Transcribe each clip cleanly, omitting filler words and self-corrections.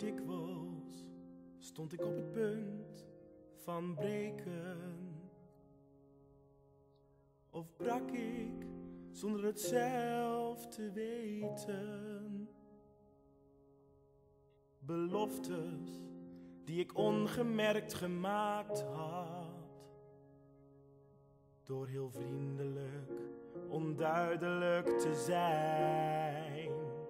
dikwijls stond ik op het punt van breken. Of brak ik zonder het zelf te weten. Beloftes die ik ongemerkt gemaakt had. Door heel vriendelijk, onduidelijk te zijn.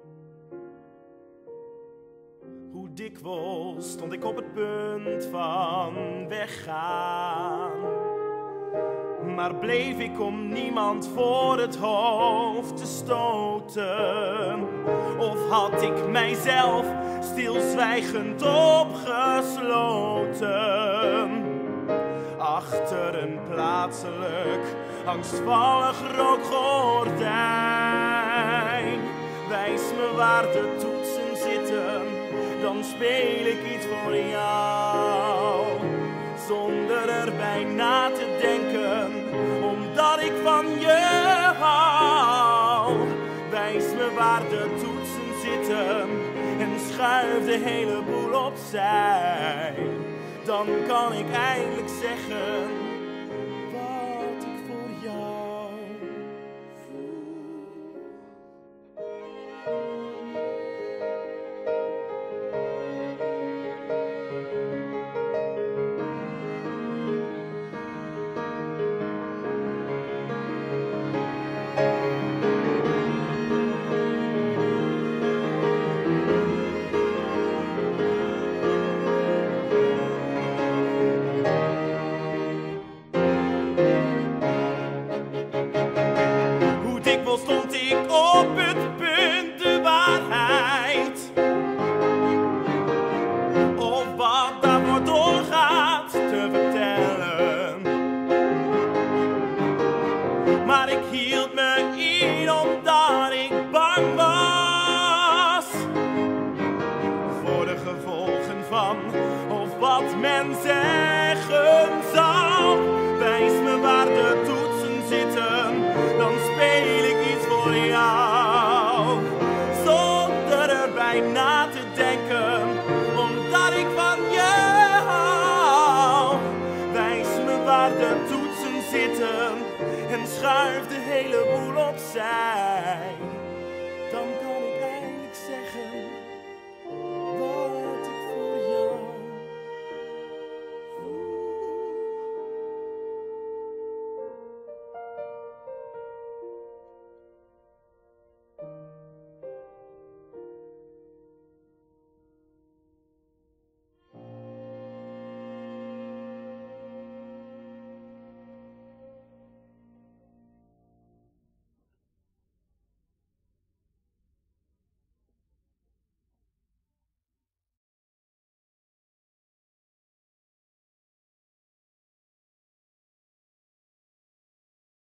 Hoe dikwijls stond ik op het punt van weggaan. Maar bleef ik om niemand voor het hoofd te stoten? Of had ik mijzelf stilzwijgend opgesloten? Achter een plaatselijk, angstvallig rookgordijn. Wijs me waar de toetsen zitten, dan speel ik iets voor jou. Zonder erbij na te denken, omdat ik van je hou. Wijs me waar de toetsen zitten en schuif de hele boel opzij. Dan kan ik eindelijk zeggen wat ik voor jou voel. Stond ik op